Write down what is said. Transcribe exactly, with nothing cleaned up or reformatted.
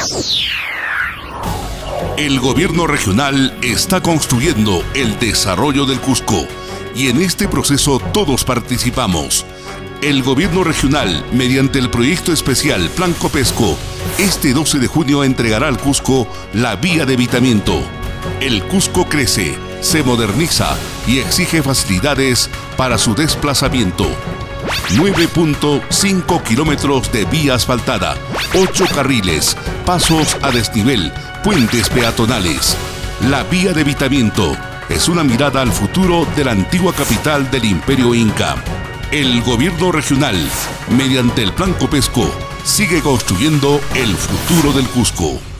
El gobierno regional está construyendo el desarrollo del Cusco y en este proceso todos participamos. El gobierno regional, mediante el proyecto especial Plan Copesco, este doce de junio entregará al Cusco la vía de evitamiento. El Cusco crece, se moderniza y exige facilidades para su desplazamiento. nueve punto cinco kilómetros de vía asfaltada, ocho carriles, pasos a desnivel, puentes peatonales. La vía de evitamiento es una mirada al futuro de la antigua capital del Imperio Inca. El gobierno regional, mediante el Plan Copesco, sigue construyendo el futuro del Cusco.